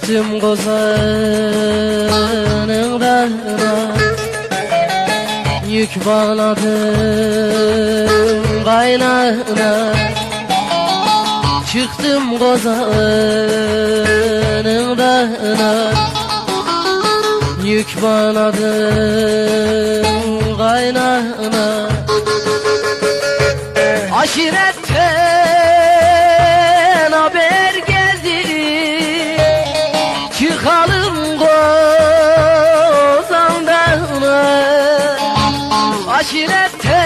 Çıktım Kozan'ın dağına, yük bağladım kaynağına. Çıktım Kozan'ın dağına, yük bağladım kaynağına. Aşiretten haber geldi, çıkalım Kozan dağına. Aşiretten